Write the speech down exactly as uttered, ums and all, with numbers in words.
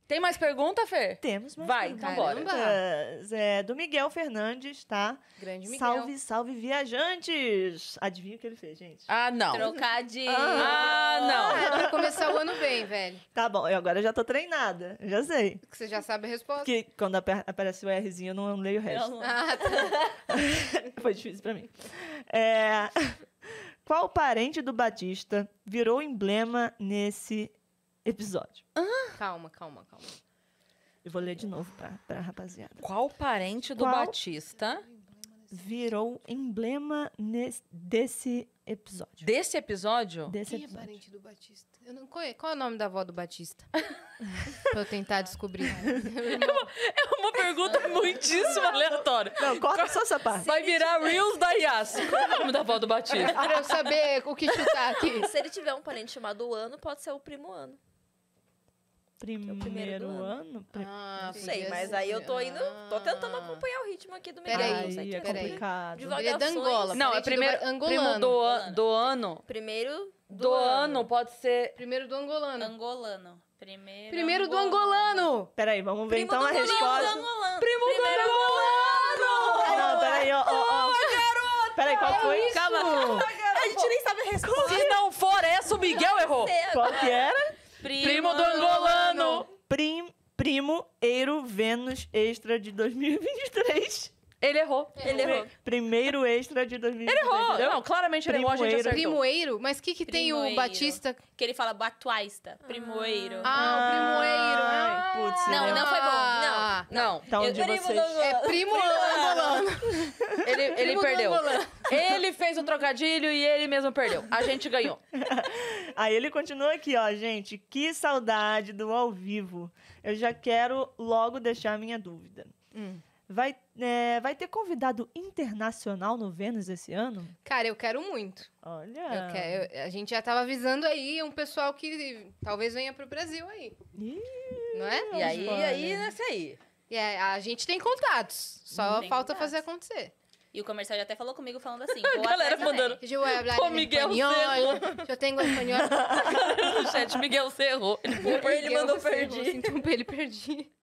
Tem mais pergunta, Fê? Temos mais Vai, então bora. perguntas. É, do Miguel Fernandes, tá? Grande Miguel. Salve, salve, viajantes! Adivinha o que ele fez, gente? Ah, não. Trocadilho. Ah, não. Ah, é pra começar o ano bem, velho. Tá bom, eu agora já tô treinada. Eu já sei. Que você já sabe a resposta. Porque quando apa- aparece o Rzinho, eu não leio o resto. Não. Ah, tá. Foi difícil pra mim. É, Qual parente do Batista virou emblema nesse episódio? Calma, calma, calma. Eu vou ler de novo pra, pra rapaziada. Qual parente do Qual? Batista Virou emblema nesse, desse episódio. desse episódio? Desse Quem é episódio. parente do Batista? Eu não conheço. Qual é o nome da avó do Batista? Pra eu tentar descobrir. É uma pergunta muitíssimo aleatória. Não, corta só essa parte. Vai virar Reels da Yas. Qual é o nome da avó do Batista? Pra eu saber o que chutar aqui. Se ele tiver um parente chamado Ano, pode ser o primo Ano. Primeiro, primeiro do ano? Pri- Ah, Não sei, podia mas ser. aí eu tô indo... Tô tentando Ah. acompanhar o ritmo aqui do Peraí, Miguel. Aí não sei é te responder. complicado. Devagar. Ele é da Angola. Não, é parente do primeiro ba- primo angolano. do, an- do ano. Primeiro Do ano pode ser... Primeiro do angolano. Angolano. Primeiro, Primeiro do angolano. Peraí, vamos ver Primo então do a angolano. resposta. Angolano. Primo do Primeiro angolano! Não, peraí, ó, ó, ó. Peraí, qual foi? Calma, calma. A gente nem sabe a resposta. Se não for essa, o Miguel errou. Qual que era? Primo do angolano. Prim, primo Eiro Vênus Extra de dois mil e vinte e três. Ele errou. Ele errou. Primeiro extra de dois mil e vinte e três. Errou. entendeu? Não, claramente ele errou, a gente Primoeiro. acertou. Primoeiro? Mas o que que tem o Primoeiro. Batista? Que ele fala batuaista. Primoeiro. Ah, o primoeiro. Ai, Ah. putz, Não, né? não foi bom. Ah. Não, Tá onde Primo vocês... do angolano. É primo angolano. ele, ele Primo do perdeu. angolano. Ele fez o trocadilho e ele mesmo perdeu. A gente ganhou. Aí ele continua aqui, ó, gente. Que saudade do ao vivo. Eu já quero logo deixar a minha dúvida. Hum. Vai, é, vai ter convidado internacional no Vênus esse ano? Cara, eu quero muito. Olha. Eu quero, eu- a gente já tava avisando aí um pessoal que talvez venha pro Brasil aí. Ih, Não é? E aí, Olha. aí, nessa aí. E é, a gente tem contatos. Só Tem falta contatos. fazer acontecer. E o comercial já até falou comigo falando assim. A vou galera atrás também. mandando. Eu vou falar Ô, em Miguel espanhol. Cerro. Eu tenho espanhol. No chat, Miguel Cerro. Ele Ele mandou Miguel, perdi. Sinto ele perdi.